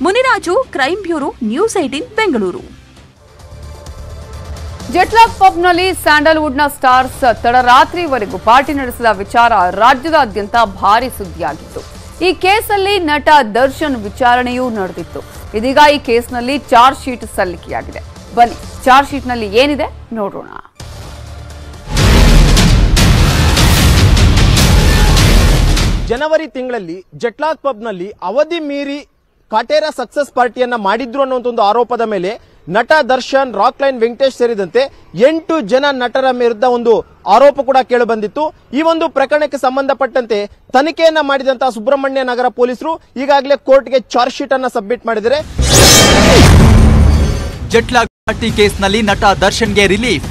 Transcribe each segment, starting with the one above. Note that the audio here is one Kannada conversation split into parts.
Muniraju, crime bureau, news 18 Bengaluru. Jetlag ಪಬ್ನಲ್ಲಿ ಸ್ಯಾಂಡಲ್ವುಡ್ನ ಸ್ಟಾರ್ಸ್ ತಡರಾತ್ರಿವರೆಗೂ ಪಾರ್ಟಿ ನಡೆಸಿದ ವಿಚಾರ ರಾಜ್ಯದಾದ್ಯಂತ ಭಾರಿ ಸುದ್ದಿಯಾಗಿತ್ತು. ಈ ಕೇಸಲ್ಲಿ ನಟ ದರ್ಶನ್ ವಿಚಾರಣೆಯೂ ನಡೆದಿತ್ತು. ಇದೀಗ ಈ ಕೇಸ್ನಲ್ಲಿ ಚಾರ್ಜ್ ಶೀಟ್ ಸಲ್ಲಿಕೆಯಾಗಿದೆ. ಬನ್ನಿ ಚಾರ್ಜ್ ಶೀಟ್ನಲ್ಲಿ ಏನಿದೆ ನೋಡೋಣ. ಜನವರಿ ತಿಂಗಳಲ್ಲಿ ಜೆಟ್ಲಾಕ್ ಪಬ್ನಲ್ಲಿ ಅವಧಿ ಮೀರಿ ಕಾಟೇರ ಸಕ್ಸಸ್ ಪಾರ್ಟಿಯನ್ನ ಮಾಡಿದ್ರು ಅನ್ನುವಂಥ ಒಂದು ಆರೋಪದ ಮೇಲೆ ನಟ ದರ್ಶನ್, ರಾಕ್ಲೈನ್ ವೆಂಕಟೇಶ್ ಸೇರಿದಂತೆ 8 ಜನ ನಟರ ವಿರುದ್ಧ ಒಂದು ಆರೋಪ ಕೂಡ ಕೇಳಿ ಬಂದಿತ್ತು. ಈ ಒಂದು ಪ್ರಕರಣಕ್ಕೆ ಸಂಬಂಧಪಟ್ಟಂತೆ ತನಿಖೆಯನ್ನ ಮಾಡಿದಂತಹ ಸುಬ್ರಹ್ಮಣ್ಯ ನಗರ ಪೊಲೀಸರು ಈಗಾಗಲೇ ಕೋರ್ಟ್ಗೆ ಚಾರ್ಜ್ ಶೀಟ್ ಅನ್ನ ಸಬ್ಮಿಟ್ ಮಾಡಿದ್ದಾರೆ. ಜೆಟ್ಲಾಕ್ ಪಾರ್ಟಿ ಕೇಸ್ನಲ್ಲಿ ನಟ ದರ್ಶನ್ಗೆ ರಿಲೀಫ್.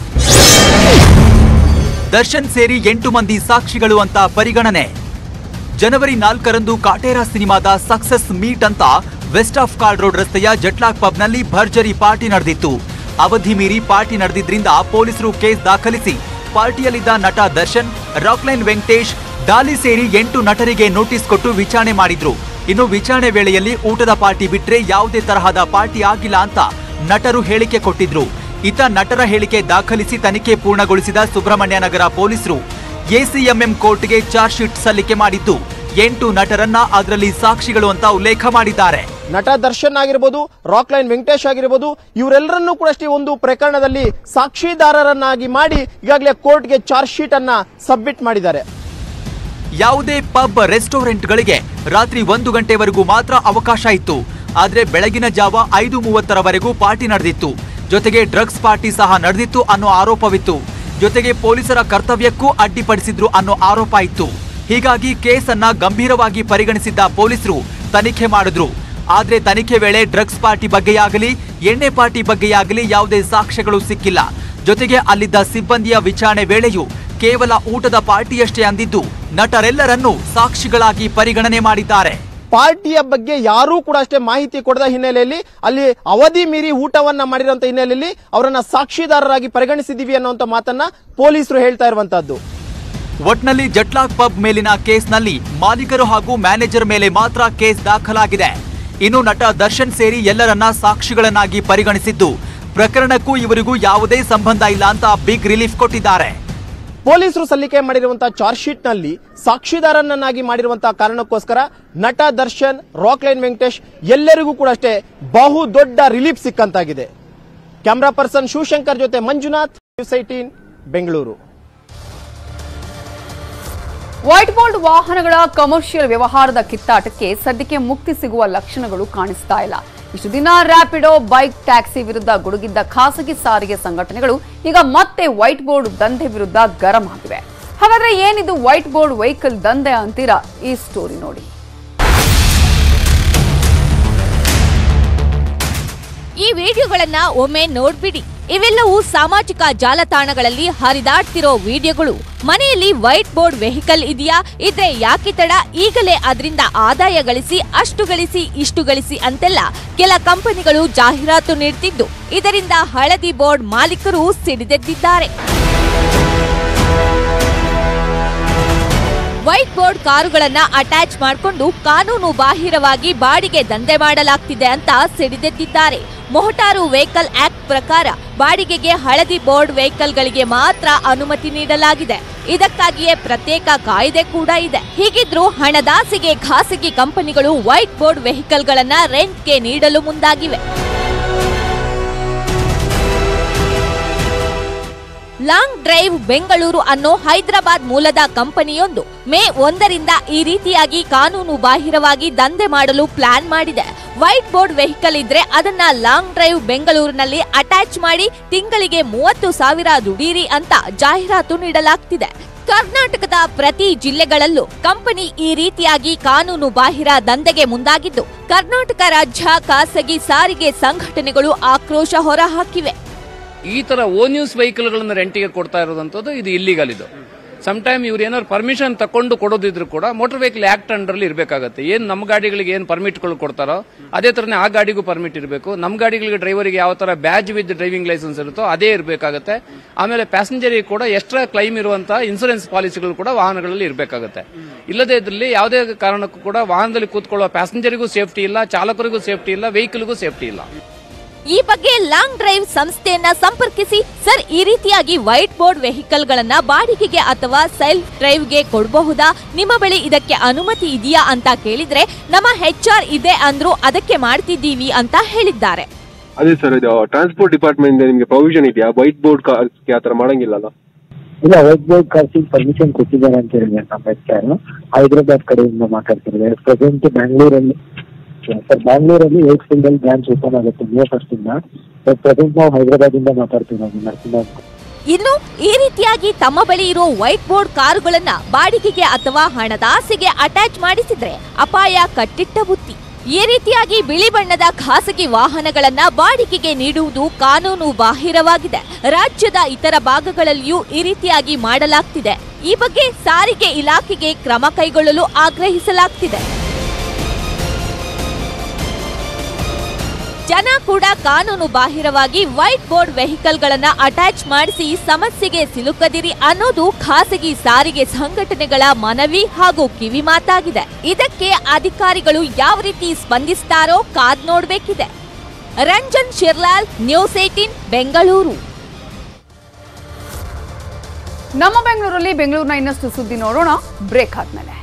ದರ್ಶನ್ ಸೇರಿ 8 ಮಂದಿ ಸಾಕ್ಷಿಗಳು ಅಂತ ಪರಿಗಣನೆ. ಜನವರಿ 4ರಂದು ಕಾಟೇರ ಸಿನಿಮಾದ ಸಕ್ಸಸ್ ಮೀಟ್ ಅಂತ ವೆಸ್ಟ್ ಆಫ್ ಕಾರ್ಡ್ ರೋಡ್ ರಸ್ತೆಯ ಜೆಟ್ಲಾಕ್ ಪಬ್ನಲ್ಲಿ ಭರ್ಜರಿ ಪಾರ್ಟಿ ನಡೆದಿತ್ತು. ಅವಧಿ ಮೀರಿ ಪಾರ್ಟಿ ನಡೆದಿದ್ರಿಂದ ಪೊಲೀಸರು ಕೇಸ್ ದಾಖಲಿಸಿ ಪಾರ್ಟಿಯಲ್ಲಿದ್ದ ನಟ ದರ್ಶನ್, ರಾಕ್ಲೈನ್ ವೆಂಕಟೇಶ್, ಡಾಲಿ ಸೇರಿ 8 ನಟರಿಗೆ ನೋಟಿಸ್ ಕೊಟ್ಟು ವಿಚಾರಣೆ ಮಾಡಿದ್ರು. ಇನ್ನು ವಿಚಾರಣೆ ವೇಳೆಯಲ್ಲಿ ಊಟದ ಪಾರ್ಟಿ ಬಿಟ್ರೆ ಯಾವುದೇ ತರಹದ ಪಾರ್ಟಿ ಆಗಿಲ್ಲ ಅಂತ ನಟರು ಹೇಳಿಕೆ ಕೊಟ್ಟಿದ್ರು. ಇತ್ತ ನಟರ ಹೇಳಿಕೆ ದಾಖಲಿಸಿ ತನಿಖೆ ಪೂರ್ಣಗೊಳಿಸಿದ ಸುಬ್ರಹ್ಮಣ್ಯ ನಗರ ಪೊಲೀಸರು ಎಸಿಎಂಎಂ ಕೋರ್ಟ್ಗೆ ಚಾರ್ಜ್ ಶೀಟ್ ಸಲ್ಲಿಕೆ ಮಾಡಿದ್ದು 8 ನಟರನ್ನ ಅದರಲ್ಲಿ ಸಾಕ್ಷಿಗಳು ಅಂತ ಉಲ್ಲೇಖ ಮಾಡಿದ್ದಾರೆ. ನಟ ದರ್ಶನ್ ಆಗಿರಬಹುದು, ರಾಕ್ಲೈನ್ ವೆಂಕಟೇಶ್ ಆಗಿರಬಹುದು, ಇವರೆಲ್ಲರನ್ನೂ ಕೂಡ ಅಷ್ಟೇ ಒಂದು ಪ್ರಕರಣದಲ್ಲಿ ಸಾಕ್ಷಿದಾರರನ್ನಾಗಿ ಮಾಡಿ ಈಗಾಗಲೇ ಕೋರ್ಟ್ಗೆ ಚಾರ್ಜ್ ಶೀಟ್ ಅನ್ನ ಸಬ್ಮಿಟ್ ಮಾಡಿದ್ದಾರೆ. ಯಾವುದೇ ಪಬ್, ರೆಸ್ಟೋರೆಂಟ್ಗಳಿಗೆ ರಾತ್ರಿ 1 ಗಂಟೆವರೆಗೂ ಮಾತ್ರ ಅವಕಾಶ ಇತ್ತು. ಆದ್ರೆ ಬೆಳಗಿನ ಜಾವ 5:30ರವರೆಗೂ ಪಾರ್ಟಿ ನಡೆದಿತ್ತು. ಜೊತೆಗೆ ಡ್ರಗ್ಸ್ ಪಾರ್ಟಿ ಸಹ ನಡೆದಿತ್ತು ಅನ್ನೋ ಆರೋಪವಿತ್ತು. ಜೊತೆಗೆ ಪೊಲೀಸರ ಕರ್ತವ್ಯಕ್ಕೂ ಅಡ್ಡಿಪಡಿಸಿದ್ರು ಅನ್ನೋ ಆರೋಪ ಇತ್ತು. ಹೀಗಾಗಿ ಕೇಸನ್ನ ಗಂಭೀರವಾಗಿ ಪರಿಗಣಿಸಿದ್ದ ಪೊಲೀಸರು ತನಿಖೆ ಮಾಡಿದ್ರು. ಆದ್ರೆ ತನಿಖೆ ವೇಳೆ ಡ್ರಗ್ಸ್ ಪಾರ್ಟಿ ಬಗ್ಗೆಯಾಗಲಿ ಎಣ್ಣೆ ಪಾರ್ಟಿ ಬಗ್ಗೆಯಾಗಲಿ ಯಾವುದೇ ಸಾಕ್ಷ್ಯಗಳು ಸಿಕ್ಕಿಲ್ಲ. ಜೊತೆಗೆ ಅಲ್ಲಿದ್ದ ಸಿಬ್ಬಂದಿಯ ವಿಚಾರಣೆ ವೇಳೆಯೂ ಕೇವಲ ಊಟದ ಪಾರ್ಟಿಯಷ್ಟೇ ಅಂದಿದ್ದು ನಟರೆಲ್ಲರನ್ನೂ ಸಾಕ್ಷಿಗಳಾಗಿ ಪರಿಗಣನೆ ಮಾಡಿದ್ದಾರೆ. ಪಾರ್ಟಿಯ ಬಗ್ಗೆ ಯಾರೂ ಕೂಡ ಅಷ್ಟೇ ಮಾಹಿತಿ ಕೊಡದ ಹಿನ್ನೆಲೆಯಲ್ಲಿ ಅಲ್ಲಿ ಅವಧಿ ಮೀರಿ ಊಟವನ್ನ ಮಾಡಿರುವಂತ ಹಿನ್ನೆಲೆಯಲ್ಲಿ ಅವರನ್ನ ಸಾಕ್ಷಿದಾರರಾಗಿ ಪರಿಗಣಿಸಿದೀವಿ ಅನ್ನುವಂತ ಮಾತನ್ನ ಪೊಲೀಸರು ಹೇಳ್ತಾ ಇರುವಂತದ್ದು. ಒಟ್ನಲ್ಲಿ ಜೆಟ್ಲಾಕ್ ಪಬ್ ಮೇಲಿನ ಕೇಸ್ನಲ್ಲಿ ಮಾಲೀಕರು ಹಾಗೂ ಮ್ಯಾನೇಜರ್ ಮೇಲೆ ಮಾತ್ರ ಕೇಸ್ ದಾಖಲಾಗಿದೆ. ಇನ್ನು ನಟ ದರ್ಶನ್ ಸೇರಿ ಎಲ್ಲರನ್ನ ಸಾಕ್ಷಿಗಳನ್ನಾಗಿ ಪರಿಗಣಿಸಿದ್ದು ಪ್ರಕರಣಕ್ಕೂ ಇವರಿಗೂ ಯಾವುದೇ ಸಂಬಂಧ ಇಲ್ಲ ಅಂತ ಬಿಗ್ ರಿಲೀಫ್ ಕೊಟ್ಟಿದ್ದಾರೆ. ಪೊಲೀಸರು ಸಲ್ಲಿಕೆ ಮಾಡಿರುವಂತಹ ಚಾರ್ಜ್ ಶೀಟ್ ನಲ್ಲಿ ಸಾಕ್ಷಿದಾರನನ್ನಾಗಿ ಮಾಡಿರುವಂತಹ ಕಾರಣಕ್ಕೋಸ್ಕರ ನಟ ದರ್ಶನ್, ರಾಕ್ಲೈನ್ ವೆಂಕಟೇಶ್ ಎಲ್ಲರಿಗೂ ಕೂಡ ಅಷ್ಟೇ ಬಹು ದೊಡ್ಡ ರಿಲೀಫ್ ಸಿಕ್ಕಂತಾಗಿದೆ. ಕ್ಯಾಮರಾ ಪರ್ಸನ್ ಶಿವಶಂಕರ್ ಜೊತೆ Manjunath, news 18 Bengaluru. White board ವಾಹನಗಳ ಕಮರ್ಷಿಯಲ್ ವ್ಯವಹಾರದ ಕಿತ್ತಾಟಕ್ಕೆ ಸದ್ಯಕ್ಕೆ ಮುಕ್ತಿ ಸಿಗುವ ಲಕ್ಷಣಗಳು ಕಾಣಿಸ್ತಾ ಇಲ್ಲ. ಇಷ್ಟು ದಿನ ರ್ಯಾಪಿಡೋ, ಬೈಕ್ ಟ್ಯಾಕ್ಸಿ ವಿರುದ್ಧ ಗುಡುಗಿದ್ದ ಖಾಸಗಿ ಸಾರಿಗೆ ಸಂಘಟನೆಗಳು ಈಗ ಮತ್ತೆ ವೈಟ್ ಬೋರ್ಡ್ ದಂಧೆ ವಿರುದ್ಧ ಗರಂ ಆಗಿವೆ. ಹಾಗಾದ್ರೆ ಏನಿದು ವೈಟ್ ಬೋರ್ಡ್ ವೆಹಿಕಲ್ ದಂಧೆ ಅಂತೀರಾ? ಈ ಸ್ಟೋರಿ ನೋಡಿ. ಈ ವಿಡಿಯೋಗಳನ್ನ ಒಮ್ಮೆ ನೋಡ್ಬಿಡಿ. ಇವೆಲ್ಲವೂ ಸಾಮಾಜಿಕ ಜಾಲತಾಣಗಳಲ್ಲಿ ಹರಿದಾಡ್ತಿರೋ ವಿಡಿಯೋಗಳು. ಮನೆಯಲ್ಲಿ ವೈಟ್ ಬೋರ್ಡ್ ವೆಹಿಕಲ್ ಇದೆಯಾ? ಇದ್ರೆ ಯಾಕೆ ತಡ? ಈಗಲೇ ಅದರಿಂದ ಆದಾಯ ಗಳಿಸಿ, ಅಷ್ಟು ಗಳಿಸಿ, ಇಷ್ಟು ಗಳಿಸಿ ಅಂತೆಲ್ಲ ಕೆಲ ಕಂಪನಿಗಳು ಜಾಹೀರಾತು ನೀಡ್ತಿದ್ದು ಇದರಿಂದ ಹಳದಿ ಬೋರ್ಡ್ ಮಾಲೀಕರು ಸಿಡಿದೆದ್ದಿದ್ದಾರೆ. ವೈಟ್ ಬೋರ್ಡ್ ಕಾರುಗಳನ್ನ ಅಟ್ಯಾಚ್ ಮಾಡಿಕೊಂಡು ಕಾನೂನು ಬಾಹಿರವಾಗಿ ಬಾಡಿಗೆ ದಂಧೆ ಮಾಡಲಾಗ್ತಿದೆ ಅಂತ ಸಿಡಿದೆದ್ದಿದ್ದಾರೆ. ಮೋಟಾರು ವೆಹಿಕಲ್ ಆಕ್ಟ್ ಪ್ರಕಾರ ಬಾಡಿಗೆಗೆ ಹಳದಿ ಬೋರ್ಡ್ ವೆಹಿಕಲ್ಗಳಿಗೆ ಮಾತ್ರ ಅನುಮತಿ ನೀಡಲಾಗಿದೆ. ಇದಕ್ಕಾಗಿಯೇ ಪ್ರತ್ಯೇಕ ಕಾಯ್ದೆ ಕೂಡ ಇದೆ. ಹೀಗಿದ್ರೂ ಹಣದಾಸೆಗೆ ಖಾಸಗಿ ಕಂಪನಿಗಳು ವೈಟ್ ಬೋರ್ಡ್ ವೆಹಿಕಲ್ಗಳನ್ನ ರೆಂಟ್ಗೆ ನೀಡಲು ಮುಂದಾಗಿವೆ. ಲಾಂಗ್ ಡ್ರೈವ್ ಬೆಂಗಳೂರು ಅನ್ನೋ ಹೈದರಾಬಾದ್ ಮೂಲದ ಕಂಪನಿಯೊಂದು ಮೇ 1ರಿಂದ ಈ ರೀತಿಯಾಗಿ ಕಾನೂನು ಬಾಹಿರವಾಗಿ ದಂಧೆ ಮಾಡಲು ಪ್ಲಾನ್ ಮಾಡಿದೆ. ವೈಟ್ ಬೋರ್ಡ್ ವೆಹಿಕಲ್ ಇದ್ರೆ ಅದನ್ನ ಲಾಂಗ್ ಡ್ರೈವ್ ಬೆಂಗಳೂರಿನಲ್ಲಿ ಅಟ್ಯಾಚ್ ಮಾಡಿ ತಿಂಗಳಿಗೆ 30,000 ದುಡೀರಿ ಅಂತ ಜಾಹೀರಾತು ನೀಡಲಾಗ್ತಿದೆ. ಕರ್ನಾಟಕದ ಪ್ರತಿ ಜಿಲ್ಲೆಗಳಲ್ಲೂ ಕಂಪನಿ ಈ ರೀತಿಯಾಗಿ ಕಾನೂನು ಬಾಹಿರ ದಂಧೆಗೆ ಮುಂದಾಗಿದ್ದು ಕರ್ನಾಟಕ ರಾಜ್ಯ ಖಾಸಗಿ ಸಾರಿಗೆ ಸಂಘಟನೆಗಳು ಆಕ್ರೋಶ ಹೊರಹಾಕಿವೆ. ಈ ತರ ಓನ್ ಯೂಸ್ ವೆಹಿಕಲ್ಗಳನ್ನು ರೆಂಟಿಗೆ ಕೊಡ್ತಾ ಇರೋದಂಥದ್ದು ಇದು ಇಲ್ಲಿಗಲ್. ಇದು ಟೈಮ್ ಇವ್ರು ಏನಾದ್ರು ಪರ್ಮಿಷನ್ ತಕೊಂಡು ಕೊಡೋದಿದ್ರು ಕೂಡ ಮೋಟರ್ ವೆಹಿಕಲ್ ಆಕ್ಟ್ ಅಂಡರ್ ಇರಬೇಕಾಗುತ್ತೆ. ಏನು ನಮ್ಮ ಗಾಡಿಗಳಿಗೆ ಏನು ಪರ್ಮಿಟ್ಗಳು ಕೊಡ್ತಾರೋ ಅದೇ ತರನೇ ಆ ಗಾಡಿಗೂ ಪರ್ಮಿಟ್ ಇರಬೇಕು. ನಮ್ಮ ಗಾಡಿಗಳಿಗೆ ಡ್ರೈವರಿಗೆ ಯಾವ ತರ ಬ್ಯಾಜ್ ವಿತ್ ಡ್ರೈವಿಂಗ್ ಲೈಸೆನ್ಸ್ ಇರುತ್ತೋ ಅದೇ ಇರಬೇಕಾಗುತ್ತೆ. ಆಮೇಲೆ ಪ್ಯಾಸೆಂಜರಿಗೆ ಕೂಡ ಎಕ್ಸ್ಟ್ರಾ ಕ್ಲೈಮ್ ಇರುವಂತಹ ಇನ್ಸೂರೆನ್ಸ್ ಪಾಲಿಸಿಗಳು ಕೂಡ ವಾಹನಗಳಲ್ಲಿ ಇರಬೇಕಾಗುತ್ತೆ. ಇಲ್ಲದೇ ಇದ್ರಲ್ಲಿ ಯಾವುದೇ ಕಾರಣಕ್ಕೂ ಕೂಡ ವಾಹನದಲ್ಲಿ ಕೂತ್ಕೊಳ್ಳುವ ಪ್ಯಾಸೆಂಜರಿಗೂ ಸೇಫ್ಟಿ ಇಲ್ಲ, ಚಾಲಕರಿಗೂ ಸೇಫ್ಟಿ ಇಲ್ಲ, ವೆಹಿಕಲ್ಗೂ ಸೇಫ್ಟಿ ಇಲ್ಲ. ಈ ಬಗ್ಗೆ ಲಾಂಗ್ ಡ್ರೈವ್ ಸಂಸ್ಥೆಯನ್ನ ಸಂಪರ್ಕಿಸಿ, ಸರ್ ಈ ರೀತಿಯಾಗಿ ವೈಟ್ ಬೋರ್ಡ್ ವೆಹಿಕಲ್ ಗಳನ್ನ ಬಾಡಿಗೆಗೆ ಅಥವಾ ಸೆಲ್ಫ್ ಡ್ರೈವ್ಗೆ ಕೊಡಬಹುದಾ, ನಿಮ್ಮ ಬಳಿ ಇದಕ್ಕೆ ಅನುಮತಿ ಇದೆಯಾ ಅಂತ ಕೇಳಿದ್ರೆ ನಮ್ಮ HR ಇದೆ ಅಂದ್ರು ಅದಕ್ಕೆ ಮಾಡ್ತಿದ್ದೀವಿ ಅಂತ ಹೇಳಿದ್ದಾರೆ. ಅದೇ ಸರ್, ಇದು ಟ್ರಾನ್ಸ್ಪೋರ್ಟ್ ಡಿಪಾರ್ಟ್ಮೆಂಟ್ ನಿಮಗೆ ಪ್ರೊವಿಷನ್ ಇದೆಯಾ ವೈಟ್ ಬೋರ್ಡ್ ಕಾರ್ಸ್ಗೆ ಆತರ ಮಾಡಂಗಿಲ್ಲಲ್ಲ? ಇಲ್ಲ, ವೈಟ್ ಬೋರ್ಡ್ ಕಾರ್ಸಿಗೆ ಪರ್ಮಿಷನ್ ಕೊಟ್ಟಿದ್ದಾರೆ ಅಂತ ಹೇಳಿದ್ರೆ ನಮ್ಮ HR ಹೈದರಾಬಾದ್ ಕಡೆಯಿಂದ ಮಾತಾಡ್ತಿದ್ದಾರೆ. ಪ್ರೆಸೆಂಟ್ ಬ್ಯಾಂಗ್ಳೂರಲ್ಲಿ 8 ಸಿಂಗಲ್ ಬ್ರಾಂಚ್ ಓಪನ್ ಆಗುತ್ತೆ May 1st ಇಂದ. ಪ್ರೆಸೆಂಟ್ ನಾವು ಹೈದರಾಬಾದ್ ಇಂದ ಮಾತಾಡ್ತಿರೋದು ನರಸಿಂಹ. ಇನ್ನು ಈ ರೀತಿಯಾಗಿ ತಮ್ಮ ಬಳಿ ಇರೋ ವೈಟ್ ಬೋರ್ಡ್ ಕಾರುಗಳನ್ನ ಬಾಡಿಗೆಗೆ ಅಥವಾ ಹಣದಾಸೆಗೆ ಅಟ್ಯಾಚ್ ಮಾಡಿಸಿದ್ರೆ ಅಪಾಯ ಕಟ್ಟಿಟ್ಟ ಬುತ್ತಿ. ಈ ರೀತಿಯಾಗಿ ಬಿಳಿ ಬಣ್ಣದ ಖಾಸಗಿ ವಾಹನಗಳನ್ನ ಬಾಡಿಗೆಗೆ ನೀಡುವುದು ಕಾನೂನು ಬಾಹಿರವಾಗಿದೆ. ರಾಜ್ಯದ ಇತರ ಭಾಗಗಳಲ್ಲಿಯೂ ಈ ರೀತಿಯಾಗಿ ಮಾಡಲಾಗ್ತಿದೆ. ಈ ಬಗ್ಗೆ ಸಾರಿಗೆ ಇಲಾಖೆಗೆ ಕ್ರಮ ಕೈಗೊಳ್ಳಲು ಆಗ್ರಹಿಸಲಾಗ್ತಿದೆ. ಜನ ಕೂಡ ಕಾನೂನು ಬಾಹಿರವಾಗಿ ವೈಟ್ ಬೋರ್ಡ್ ವೆಹಿಕಲ್ಗಳನ್ನ ಅಟ್ಯಾಚ್ ಮಾಡಿಸಿ ಸಮಸ್ಯೆಗೆ ಸಿಲುಕದಿರಿ ಅನ್ನೋದು ಖಾಸಗಿ ಸಾರಿಗೆ ಸಂಘಟನೆಗಳ ಮನವಿ ಹಾಗೂ ಕಿವಿಮಾತಾಗಿದೆ. ಇದಕ್ಕೆ ಅಧಿಕಾರಿಗಳು ಯಾವ ರೀತಿ ಸ್ಪಂದಿಸ್ತಾರೋ ಕಾದ್ ನೋಡ್ಬೇಕಿದೆ. ರಂಜನ್ ಶಿರ್ಲಾಲ್, ನ್ಯೂಸ್ 18 ಬೆಂಗಳೂರು. ನಮ್ಮ ಬೆಂಗಳೂರಲ್ಲಿ ಬೆಂಗಳೂರಿನ ಇನ್ನಷ್ಟು ಸುದ್ದಿ ನೋಡೋಣ ಬ್ರೇಕ್ ಆದ್ಮೇಲೆ.